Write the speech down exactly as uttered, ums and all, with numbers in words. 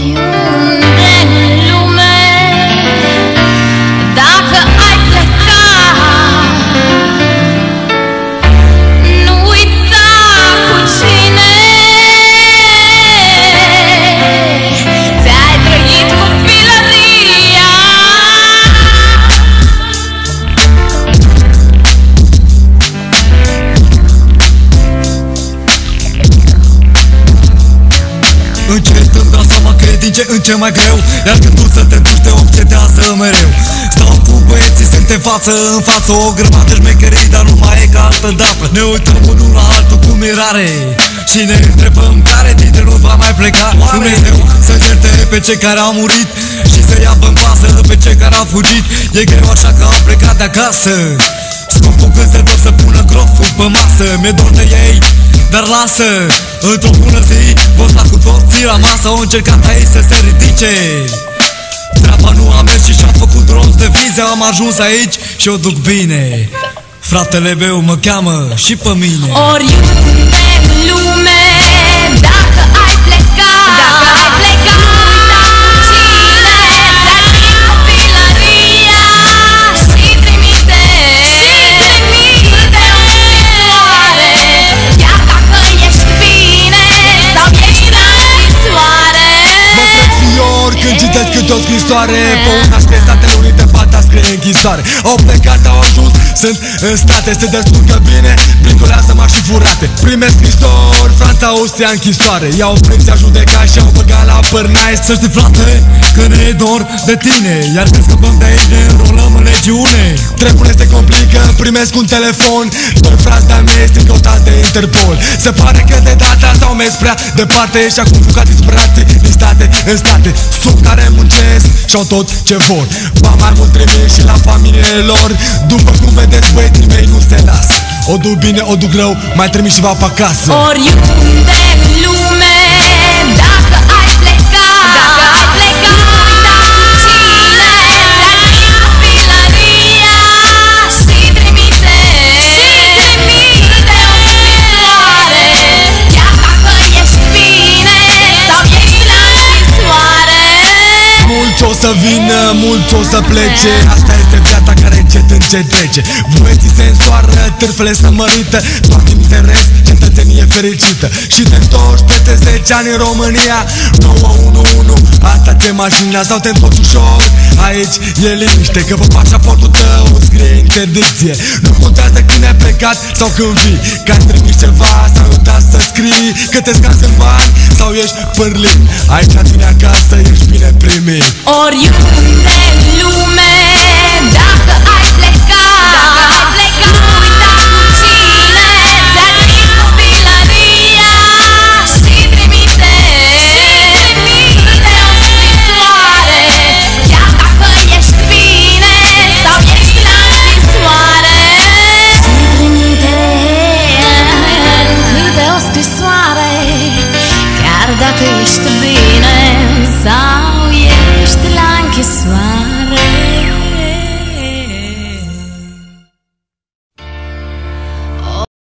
Oriunde în lume, dacă ai pleca, nu uita cu cine ți-ai trăit copilăria. Încet îmi dau seama că e din ce în ce mai greu, iar când tu să te duci te obsedează mereu. Stau cu băieții, suntem față în față, o grămadă șmecherii, dar nu mai e ca altă dată. Ne uităm unul la altul cu mirare și ne întrebăm care dintre noi va mai pleca. Dumnezeu să certe pe cei care au murit și să ia în pasă pe cei care au fugit. E greu așa că am plecat de acasă. Scumpul când se dă să pună grosul pe masă. Mi-e dor de ei, dar lasă, într-o bună zi vom sta cu toții la masă. Au încercat aici să se ridice, treaba nu a mers și și-am făcut rost de vize. Am ajuns aici și o duc bine. Fratele meu mă cheamă și pe mine. Oriunde în lume, dacă ai pleca, dacă ai pleca, nu uita cu cine ți-ai trăit copilăria și trimite, și trimite o scrisoare, chiar dacă ești bine sau ești la închisoare. Mă plec fior când citesc câte o scrisoare. Pe una scrie Statele Unite, pe alta scrie închisoare. Au plecat, au ajuns, sunt în state, se descurcă bine, bricolează mașini furate. Prime scrisori, Franța, Austria, închisoare. I-au prins, i-au judecat și-au băgat la părnaie. Să știi, frate, că ne e dor de tine, iar când scăpăm de aici ne înrolăm în legiune. Treburile se complică, primesc un telefon, doi frați de-a mei sunt căutați de Interpol. Se pare că de data s-au mers prea departe și acum fugați disperații din state în state. Sub care muncesc și-au tot ce vor, ba mai mult trimis și la familiile lor. După cum vedeți, băieții mei nu se lasă, o duc bine, o duc rău, mai trimis și va pe acasă. Oriunde în lume, dacă ai pleca, dacă ai pleca, nu uita cu cine ți-ai trăit copilăria și trimite, și trimite o scrisoare, chiar dacă ești bine sau ești la închisoare. Mulți o să vină, mulți o să plece, asta este viața care încet încet trece. Băieții se însoară, târfele se mărită, toate interes, cetățenie fericită. Și te întorci peste zece ani în România, nouă unu unu, asta te mașina sau te întorci ușor. Aici e liniște, că pe pașaportul tău scrie interdicție. Nu contează când ai plecat sau când vii, că ai trimis ceva sau uitat să scrii, că te scanzi în bani sau ești pârlit. Aici la tine acasă ești bine primit. Oriunde în lume, dacă ai pleca, dacă ai pleca, nu uita cu cine ți-ai trăit copilăria și trimite, și trimite o scrisoare, chiar dacă ești bine sau ești la închisoare. Și trimite câte o scrisoare, chiar dacă ești bine sau ești la închisoare.